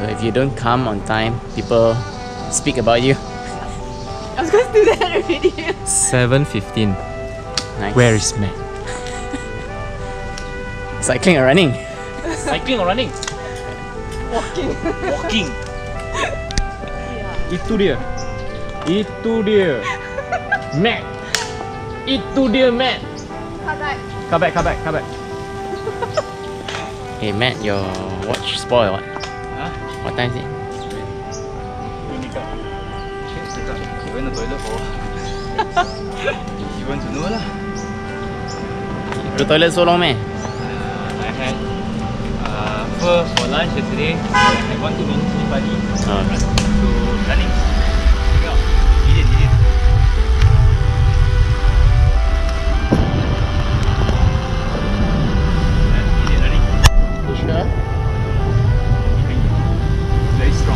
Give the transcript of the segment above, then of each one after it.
So if you don't come on time, people speak about you. I was going to do that already. 7:15. Nice. Where is Matt? Cycling or running? Cycling or running? Walking. Walking. Yeah. Itu dia. Itu dia. Matt. Itu dia Matt. Come back. Come back, come back, come back. Hey Matt, your watch spoil what? Huh? What time is it? You went to the toilet for you want to know lah. The toilet so long man? I had pho for lunch yesterday. I had 1 too many chili padi. So running. Yeah. Did it. Running. You sure? Very strong.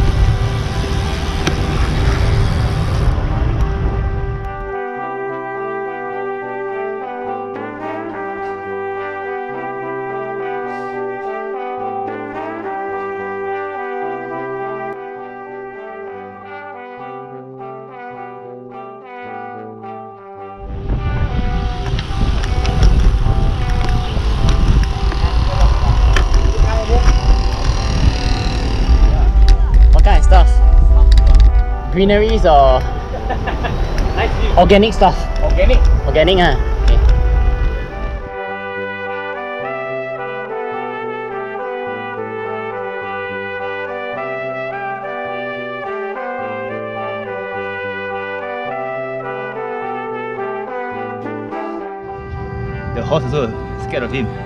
What kind of stuff? Greeneries or Nice view. organic stuff? Organic. Organic huh? Okay. The horse also scared of him.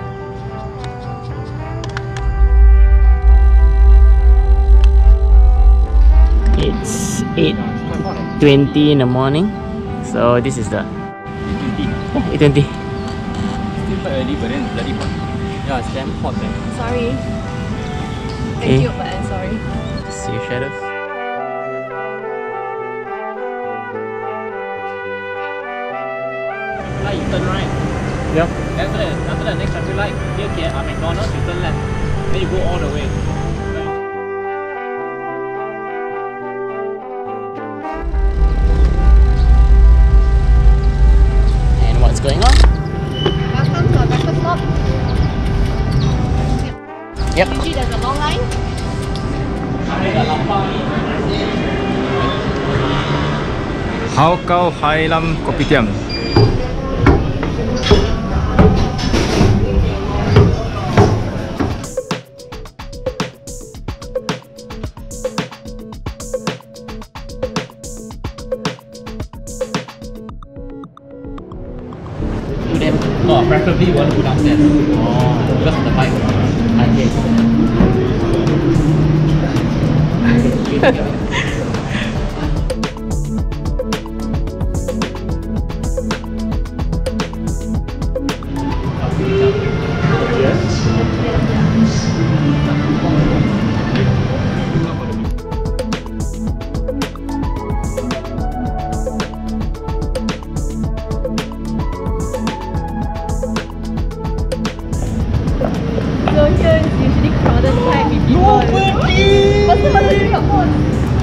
It's 8:20 in the morning. So this is the 8:20. Still quite early, but then it's bloody hot. Yeah, it's damn hot man. Sorry. Okay. Thank you, but I'm sorry. See your shadows. Like you turn right. Yep. After that next traffic light, here McDonald's, you turn left. Then you go all the way. And what's going on? Welcome to our breakfast stop. Yep. Usually there's a long line. Ho Kow Hainam Kopitiam. Oh, preferably you want to go downstairs. Oh, because of the bike. So here is usually crowded packed with people. Nobody! What's the doing your phone?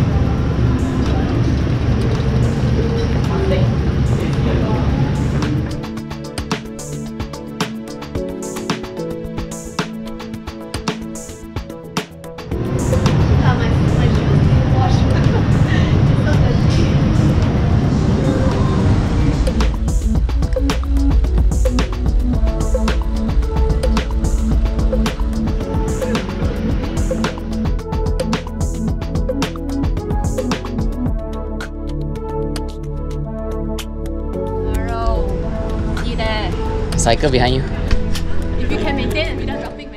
My shoes didn't wash. It's so dirty. Tomorrow, see you there. Cycle behind you. If you can maintain and without dropping